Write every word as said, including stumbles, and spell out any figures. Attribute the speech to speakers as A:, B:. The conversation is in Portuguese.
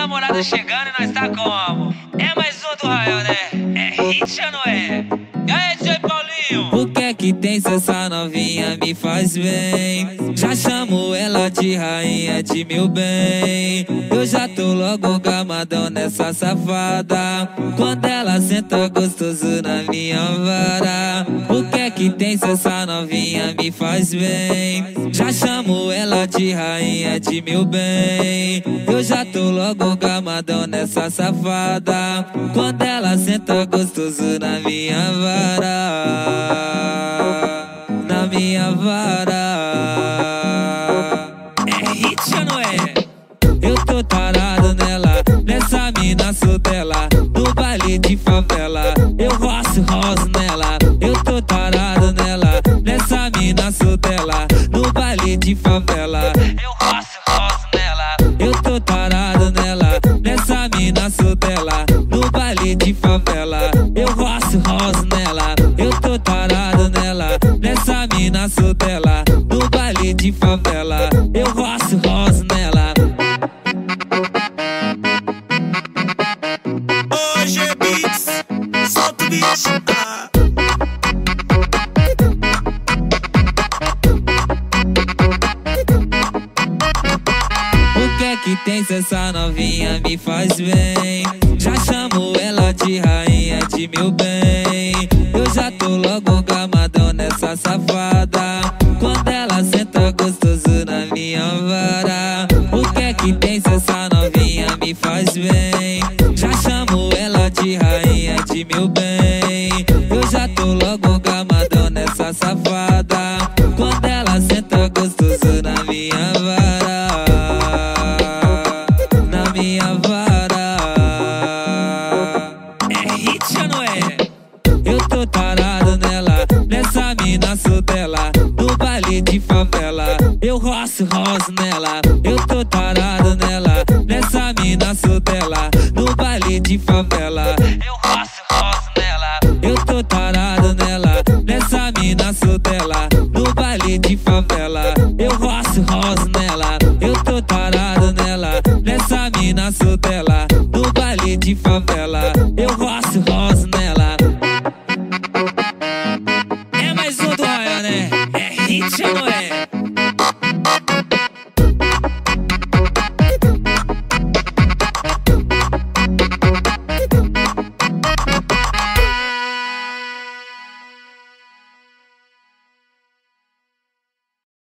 A: namorada chegando e nós tá como? É mais um do Rael, né? É hit ou não é? E aí, D J Paulinho?
B: O que é que tem se essa novinha me faz bem? Já chamo ela de rainha de meu bem. Eu já tô logo gamadão nessa safada. Quando ela senta gostoso na minha vara. O que é que tem se essa novinha me faz bem? Já chamo ela de rainha de meu bem. Eu já tô logo gamadão nessa safada. Quando ela senta gostoso na minha vara. Na minha vara.
A: É hit ou não é?
B: Eu tô tarado nela, nessa mina sou dela. No baile de favela, eu roço roso nela. Eu tô tarado nela, nessa mina sou dela. No baile de favela,
A: Eu roço roço nela.
B: eu tô tarado nela, nessa mina sou dela. No baile de favela, eu roço roso nela. Eu tô tarado nela, nessa mina sou dela. No baile de favela, eu roço roso nela.
C: Hoje é Beats, solta o bicho. Ah.
B: O que é que tem se essa novinha me faz bem? Já chamo ela de rainha de meu bem. Eu já tô logo gamadão nessa safada. Quando ela senta gostoso na minha vara. O que é que tem se essa novinha me faz bem? Já chamo ela de rainha de meu bem. Eu já tô logo gamadão nessa safada. Quando ela senta gostoso na minha vara. Na minha vara.
A: É hit ou não é?
B: Eu tô tarado nela, nessa mina sou dela. No baile de favela, eu roço roso nela. Eu tô tarado nela, nessa mina sou dela. No baile de favela,
A: Eu roço roço nela.
B: eu tô tarado nela, nessa mina sou dela. No baile de favela, eu roço roso nela.